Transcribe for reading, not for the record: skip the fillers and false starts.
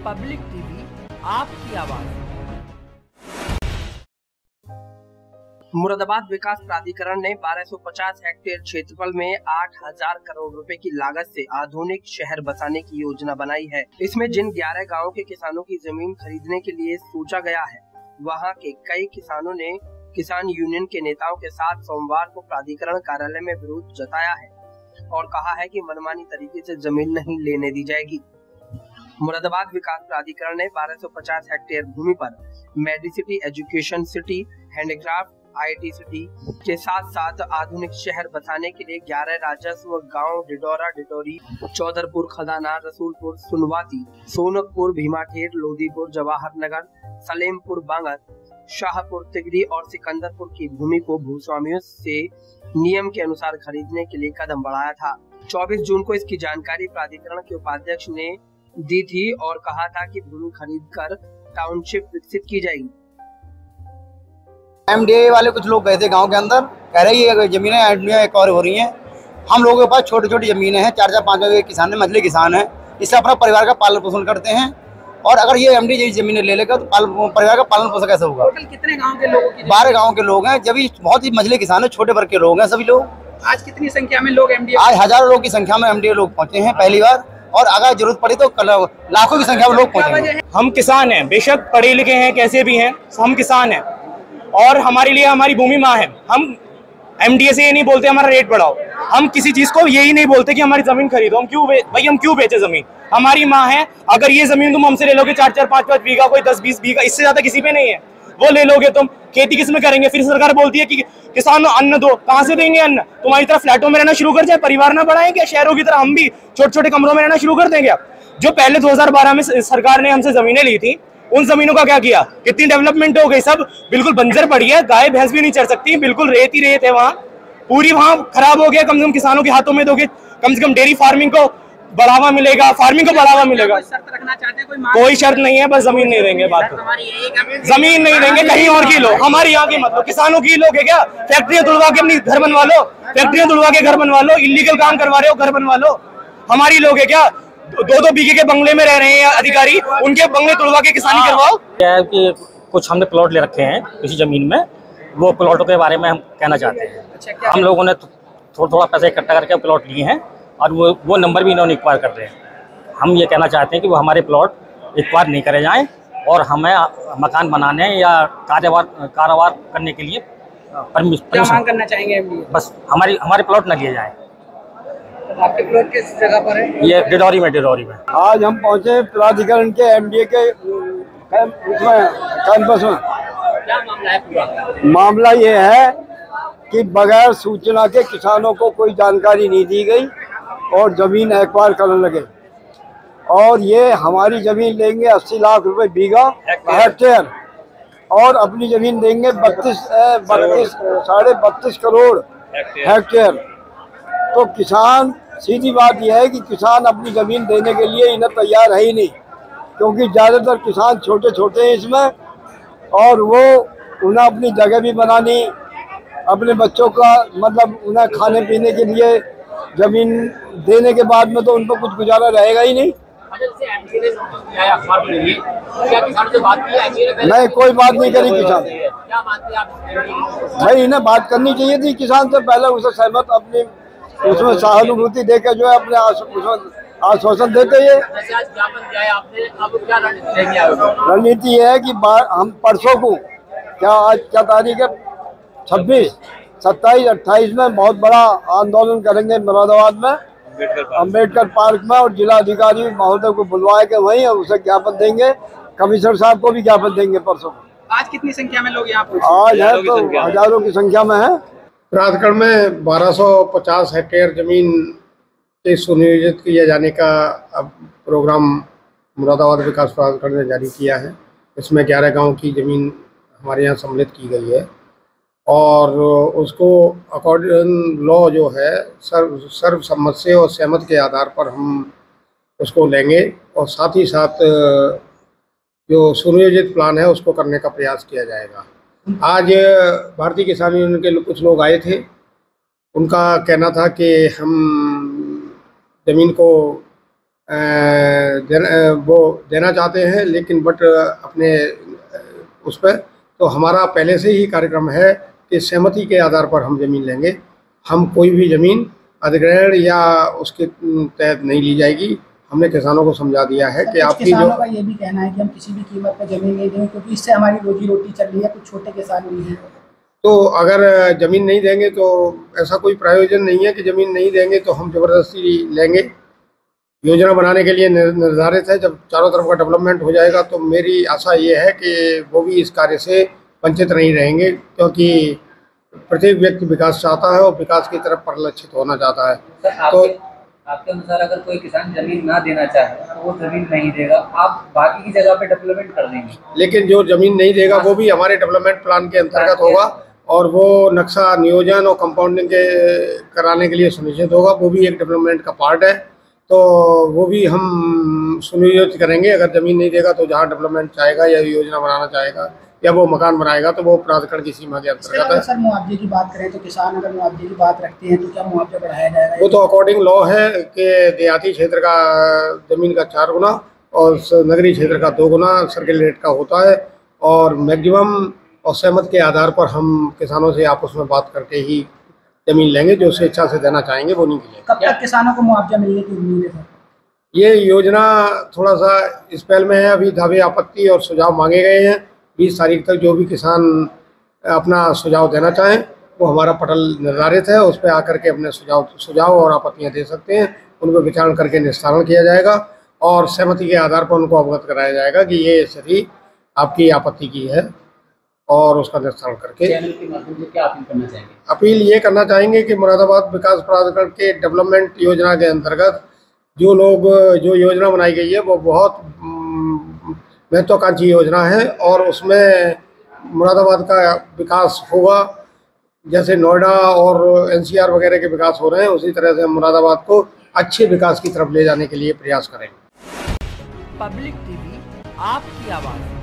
Public TV, आपकी आवाज। मुरादाबाद विकास प्राधिकरण ने 1250 हेक्टेयर क्षेत्रफल में 8000 करोड़ रुपए की लागत से आधुनिक शहर बसाने की योजना बनाई है। इसमें जिन 11 गांवों के किसानों की जमीन खरीदने के लिए सोचा गया है, वहां के कई किसानों ने किसान यूनियन के नेताओं के साथ सोमवार को प्राधिकरण कार्यालय में विरोध जताया है और कहा है कि मनमानी तरीके से जमीन नहीं लेने दी जाएगी। मुरादाबाद विकास प्राधिकरण ने 1250 हेक्टेयर भूमि पर medicity, education city, handicraft, IT city के साथ साथ आधुनिक शहर बसाने के लिए 11 राजस्व गांव डिडौरा, डिडौरी, चौधरपुर, खदाना, रसूलपुर, सुनवाती, सोनकपुर, भीमाठेर, लोधीपुर, जवाहर नगर, सलेमपुर, बांगर, शाहपुर, तिगरी और सिकंदरपुर की भूमि को भूस्वामियों से नियम के अनुसार खरीदने के लिए कदम बढ़ाया था। 24 जून को इसकी जानकारी प्राधिकरण के उपाध्यक्ष ने दी थी और कहा था कि भूमि खरीदकर टाउनशिप विकसित की जाएगी। MDA वाले कुछ लोग गए थे गांव के अंदर, कह रहे ये जमीनें MDA एक और हो रही हैं। हम लोगों के पास छोटी छोटी जमीनें हैं, 4-5 किसान है, मछली किसान है, इससे अपना परिवार का पालन पोषण करते हैं। और अगर ये MDA जैसी जमीनें ले लेगा तो परिवार का पालन पोषण कैसे होगा? टोटल कितने गांव के लोगों की? 12 गाँव के लोग हैं, जब बहुत ही मछली किसान है, छोटे वर्ग के लोग हैं सभी लोग। आज कितनी संख्या में लोग MDA? आज हजारों लोग की संख्या में MDA लोग पहुंचे हैं पहली बार, और अगर जरूरत पड़ी तो लाखों की संख्या में लोग पहुंचेंगे। हम किसान हैं, बेशक पढ़े लिखे हैं, कैसे भी हैं, हम किसान हैं और हमारे लिए हमारी भूमि माँ है। हम MDA से ये नहीं बोलते हमारा रेट बढ़ाओ, हम किसी चीज को यही नहीं बोलते कि हमारी जमीन खरीदो। हम क्यों बेचे जमीन? हमारी माँ है। अगर ये जमीन तुम हमसे ले लोगे 4-4, 5-5 बीघा, कोई 10-20 बीघा, इससे ज्यादा किसी पे नहीं है, वो ले लोगे तुम, खेती किस में करेंगे? फिर सरकार बोलती है कि किसानों अन्न दो, कहाँ से देंगे अन्न? तुम्हारी तरह फ्लैटों में रहना शुरू कर जाए, परिवार ना बढ़ाएं क्या? शहरों की तरह हम भी छोटे छोटे कमरों में रहना शुरू कर देंगे? जो पहले 2012 में सरकार ने हमसे जमीनें ली थी, उन जमीनों का क्या किया? कितनी डेवलपमेंट हो गई? सब बिल्कुल बंजर पड़ी है, गाय भैंस भी नहीं चढ़ सकती, बिल्कुल रेत ही रेत है वहाँ, पूरी वहाँ खराब हो गया। कम से कम किसानों के हाथों में दोगे, कम से कम डेयरी फार्मिंग को बढ़ावा मिलेगा, फार्मिंग को बढ़ावा मिलेगा। शर्त रखना चाहते हैं? कोई शर्त नहीं है, बस जमीन नहीं देंगे। बात तो जमीन नहीं देंगे, कहीं और की लो, हमारी यहाँ की मतलब किसानों की लोग है क्या? फैक्ट्रियां तुड़वा के अपनी घर बनवा लो, फैक्ट्रियां तुड़वा के घर बनवा लो, इलीगल काम करवा रहे हो, घर बनवा लो। हमारी लोग है क्या? 2-2 बीघे के बंगले में रह रहे हैं अधिकारी, उनके बंगले तुड़वा के किसानी करवाओ। क्या है कि कुछ हमने प्लॉट ले रखे हैं किसी जमीन में, वो प्लॉटों के बारे में हम कहना चाहते हैं। अच्छा, हम लोगों ने थोड़ा पैसा इकट्ठा करके प्लॉट लिए हैं और वो नंबर भी इन्होंने एक्वायर कर रहे हैं। हम ये कहना चाहते हैं कि वो हमारे प्लॉट एक्वायर नहीं करे जाएं और हमें मकान बनाने या कारोबार करने के लिए क्या मांग करना चाहेंगे MDA? बस हमारे प्लॉट न लिए जाएं। आपके प्लॉट किस जगह पर है? ये डिडौरी में। आज हम पहुंचे प्राधिकरण के MDA के कैंपस में। क्या मामला है पूरा? मामला ये है कि बगैर सूचना के किसानों को कोई जानकारी नहीं दी गई और जमीन एक्वायर करने लगे, और ये हमारी जमीन लेंगे 80 लाख रुपए बीघा हेक्टेयर, और अपनी जमीन देंगे 32.5 करोड़ हेक्टेयर। तो किसान, सीधी बात यह है कि किसान अपनी जमीन देने के लिए इन्हें तैयार है ही नहीं, क्योंकि ज़्यादातर किसान छोटे छोटे हैं इसमें, और वो उन्हें अपनी जगह भी बनानी, अपने बच्चों का मतलब उन्हें खाने पीने के लिए जमीन देने के बाद में तो उनको कुछ गुजारा रहेगा ही नहीं। नहीं, कोई बात नहीं करी किसान। भाई इन्हें बात करनी चाहिए थी किसान से पहले, उसे सहमत अपनी उसमें सहानुभूति देकर जो है अपने आश्वासन देते। ये रणनीति है कि हम परसों को, आज क्या तारीख है, 26, 27, 28 में बहुत बड़ा आंदोलन करेंगे मुरादाबाद में, अम्बेडकर पार्क में, और जिला अधिकारी महोदय को बुलवा के वहीं उसे ज्ञापन देंगे, कमिश्नर साहब को भी ज्ञापन देंगे परसों। आज कितनी संख्या में लोग यहाँ पर? आज है तो हजारों की संख्या में है। प्राधिकरण में 1250 हेक्टेयर जमीन के सुनियोजित किए जाने का अब प्रोग्राम मुरादाबाद विकास प्राधिकरण ने जारी किया है। इसमें 11 गांव की जमीन हमारे यहाँ सम्मिलित की गई है, और उसको अकॉर्डिंग लॉ जो है सर्वसम्मत से और सहमत के आधार पर हम उसको लेंगे, और साथ ही साथ जो सुनियोजित प्लान है उसको करने का प्रयास किया जाएगा। आज भारतीय किसान यूनियन के कुछ लोग आए थे, उनका कहना था कि हम ज़मीन को वो देना चाहते हैं, लेकिन बट अपने उस पर तो हमारा पहले से ही कार्यक्रम है कि सहमति के आधार पर हम ज़मीन लेंगे। हम कोई भी ज़मीन अधिग्रहण या उसके तहत नहीं ली जाएगी। हमने किसानों को समझा दिया है कि आपकी जो का ये भी कहना है कि हम किसी भी कीमत पर ज़मीन नहीं देंगे, क्योंकि इससे हमारी रोजी रोटी चल रही है, कुछ छोटे किसान भी हैं। तो अगर ज़मीन नहीं देंगे तो ऐसा कोई प्रायोजन नहीं है कि ज़मीन नहीं देंगे तो हम ज़बरदस्ती लेंगे। योजना बनाने के लिए निर्धारित है। जब चारों तरफ का डेवलपमेंट हो जाएगा तो मेरी आशा ये है कि वो भी इस कार्य से वंचित नहीं रहेंगे, क्योंकि प्रत्येक व्यक्ति विकास चाहता है और विकास की तरफ परिलक्षित होना चाहता है। तो आपके अनुसार अगर कोई किसान जमीन ना देना चाहे तो वो जमीन नहीं देगा, आप बाकी की जगह पे डेवलपमेंट कर देंगे। लेकिन जो जमीन नहीं देगा वो भी हमारे डेवलपमेंट प्लान के अंतर्गत होगा और वो नक्शा नियोजन और कंपाउंडिंग के कराने के लिए सुनिश्चित होगा। वो भी एक डेवलपमेंट का पार्ट है, तो वो भी हम सुनियोजित करेंगे। अगर ज़मीन नहीं देगा तो जहाँ डेवलपमेंट चाहेगा या योजना बनाना चाहेगा या वो मकान बनाएगा तो वो प्राधिकरण की सीमा के अंतर्गत है। सर, मुआवजे की बात करें तो किसान अगर मुआवजे की बात रखते हैं तो क्या मुआवजा बढ़ाया जाएगा? वो तो अकॉर्डिंग लॉ है कि देहाती क्षेत्र का ज़मीन का 4 गुना और नगरीय क्षेत्र का 2 गुना सर्किल रेट का होता है, और मैक्सिमम और सहमत के आधार पर हम किसानों से आपस में बात करके ही ज़मीन लेंगे। जो स्वेच्छा से देना चाहेंगे वो नहीं मिलेगा। कब तक किसानों को मुआवजा मिलने की उम्मीद है सर? ये योजना थोड़ा सा इस पहल में है। अभी दावे आपत्ति और सुझाव मांगे गए हैं। 20 तारीख तक जो भी किसान अपना सुझाव देना चाहें वो हमारा पटल निर्धारित है, उस पर आकर के अपने सुझाव और आपत्तियां दे सकते हैं। उन पर विचार करके निस्तारण किया जाएगा और सहमति के आधार पर उनको अवगत कराया जाएगा कि ये स्थिति आपकी आपत्ति की है, और उसका निस्तारण करके चैनल के माध्यम से क्या अपील करना चाहेंगे? अपील ये करना चाहेंगे कि मुरादाबाद विकास प्राधिकरण के डेवलपमेंट योजना के अंतर्गत जो योजना बनाई गई है वो बहुत महत्वाकांक्षी योजना है, और उसमें मुरादाबाद का विकास होगा। जैसे नोएडा और एनसीआर वगैरह के विकास हो रहे हैं, उसी तरह से हम मुरादाबाद को अच्छे विकास की तरफ ले जाने के लिए प्रयास करेंगे। पब्लिक टीवी, आपकी आवाज़।